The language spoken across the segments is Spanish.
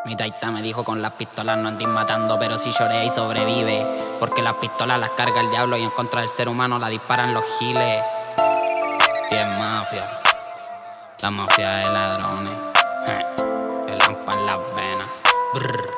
Mi taita me dijo con las pistolas no andís matando, pero si lloré y sobrevive. Porque las pistolas las carga el diablo y en contra del ser humano la disparan los giles. Y es mafia, la mafia de ladrones, el hampa en las venas. Brr.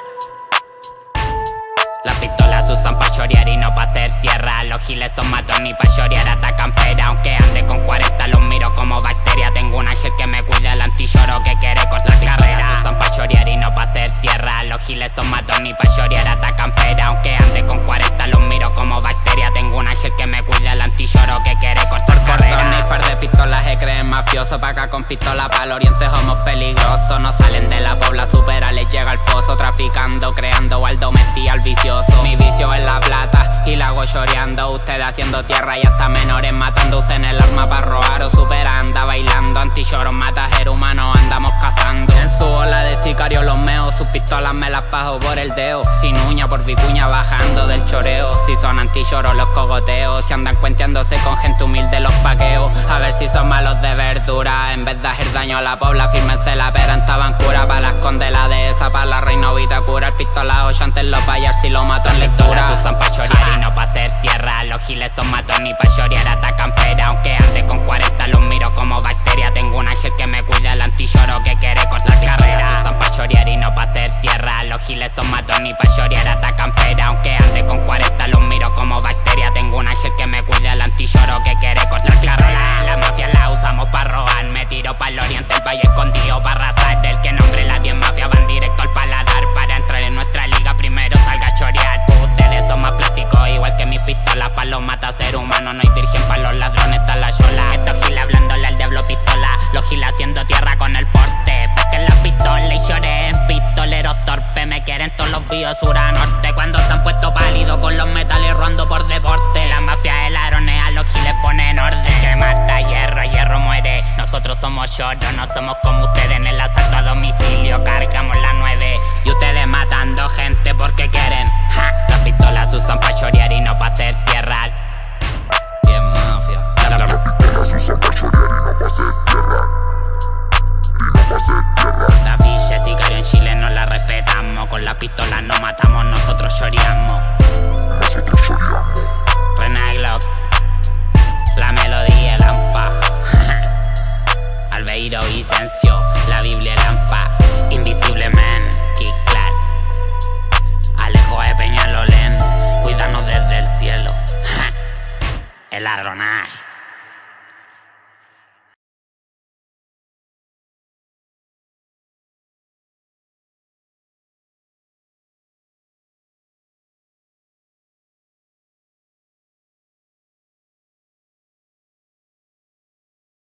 Las pistolas se usan pa' chorear y no pa' hacer tierra. Los giles son matones y pa' chorear atacan pera. Aunque ande con 40 los miro como bacteria. Tengo un ángel que me cuida el antilloro que quiere cortar carreras. Se usan pa' chorear y no pa' hacer tierra. Los giles son matones y pa' chorear atacan pera. Aunque ande con 40 los miro como bacteria. Tengo un ángel que me cuida el antilloro que quiere cortar carreras. Mis par de pistolas se creen mafiosos. Pa' acá con pistola pa'l oriente somos peligrosos. No salen de la pobla, supera, les llega al pozo. Traficando, creando al domestia, al vicioso. Mi vicio es la plata y la hago choreando. Ustedes haciendo tierra y hasta menores matando. Usen el arma para robar o superanda bailando. Antilloros mata ser humano, andamos cazando. En su ola de sicario los meo. Sus pistolas me las paso por el dedo. Sin uña por vicuña bajando del choreo. Si son antilloros los cogoteos. Si andan cuenteándose con gente humilde los paqueos. A ver si son malos de verdura. En vez de hacer daño a la pobla, fírmense la pera en Tabancura. Pa' las conde la dehesa, pa' la reina Vitacura. El pistola 8 antes los bayar si lo mato en lectura. Se usan pa' chorear y no pa' hacer tierra. Los giles son matones y pa' chorear atacan pera. Aunque ande con 40 los miro como bacteria. Tengo un ángel que me cuida el antilloro que quiere cortar carreras. Se usan pa' chorear y no pa' hacer tierra. Los giles son matones y pa' chorear atacan pera. Aunque ande con 40 los miro como bacteria. Tengo un ángel que me cuida el antilloro que quiere cortar carreras. La mafia la usamos pa' robar. Me tiro pa'l oriente, el valle escondido pa' arrasar. Del que nombre la 10 mafia van directo al paladar. Para entrar en nuestra liga primero salga a chorear. Ustedes son más plásticos igual que mis pistolas. Pa' los mata ser humano no hay virgen, pa' los ladrones está la yola. Estos giles hablándole al diablo pistola. Los giles haciendo tierra con el porte. Porque la pistola y lloré en pistoleros torpe. Me quieren todos los vídeos sur a norte. Cuando se han puesto pálidos con los metales roando por deporte. La mafia de ladrones a los giles ponen orden. Que mata hierro, hierro muere. Nosotros somos choros, no somos como ustedes. En el asalto a domicilio cargamos la 9. Y ustedes matando gente porque quieren. Las pistolas se usan pa' chorear y no pa' hacer tierra.